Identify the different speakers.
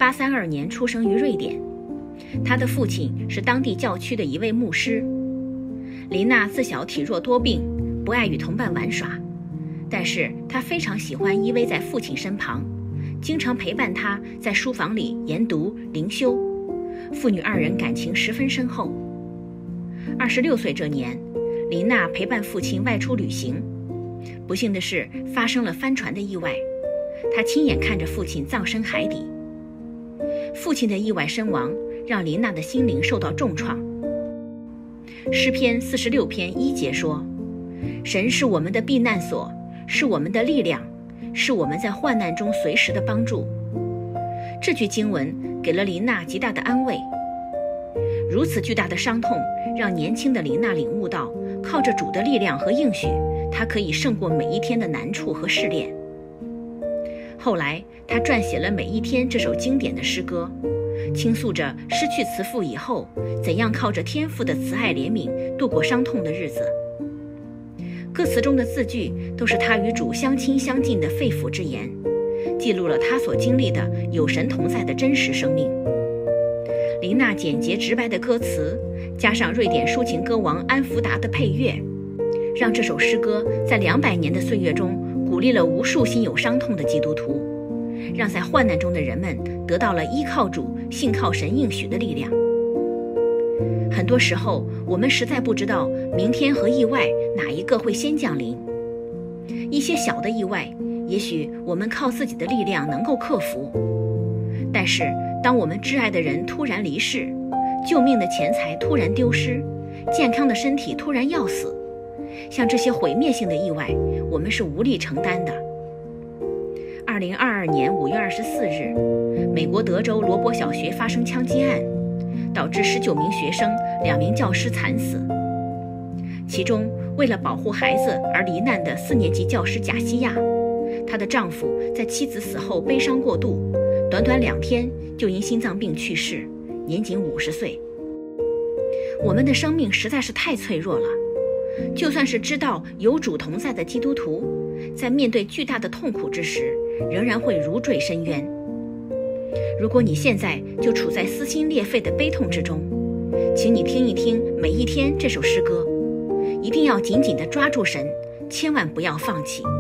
Speaker 1: 1832年出生于瑞典，他的父亲是当地教区的一位牧师。琳娜自小体弱多病，不爱与同伴玩耍，但是她非常喜欢依偎在父亲身旁，经常陪伴他在书房里研读灵修，父女二人感情十分深厚。26岁这年，琳娜陪伴父亲外出旅行，不幸的是发生了帆船的意外，她亲眼看着父亲葬身海底。父亲的意外身亡让琳娜的心灵受到重创。诗篇46篇1节说，神是我们的避难所，是我们的力量，是我们在患难中随时的帮助。这句经文给了琳娜极大的安慰。如此巨大的伤痛让年轻的琳娜领悟到，靠着主的力量和应许，她可以胜过每一天的难处和试炼。后来她撰写了《每一天》这首经典的诗歌，倾诉着失去慈父以后怎样靠着天父的慈爱怜悯度过伤痛的日子。歌词中的字句都是他与主相亲相近的肺腑之言，记录了他所经历的有神同在的真实生命。琳娜简洁直白的歌词，加上瑞典抒情歌王安福达的配乐，让这首诗歌在200年的岁月中鼓励了无数心有伤痛的基督徒，让在患难中的人们得到了依靠主、信靠神应许的力量。很多时候，我们实在不知道明天和意外哪一个会先降临。一些小的意外，也许我们靠自己的力量能够克服，但是当我们挚爱的人突然离世，救命的钱财突然丢失，健康的身体突然要死，像这些毁灭性的意外，我们是无力承担的。2022年5月24日，美国德州罗伯小学发生枪击案，导致19名学生、2名教师惨死。其中，为了保护孩子而罹难的4年级教师贾西亚，她的丈夫在妻子死后悲伤过度，短短2天就因心脏病去世，年仅50岁。我们的生命实在是太脆弱了，就算是知道有主同在的基督徒，在面对巨大的痛苦之时，仍然会如坠深渊。如果你现在就处在撕心裂肺的悲痛之中，请你听一听每一天这首诗歌，一定要紧紧地抓住神，千万不要放弃。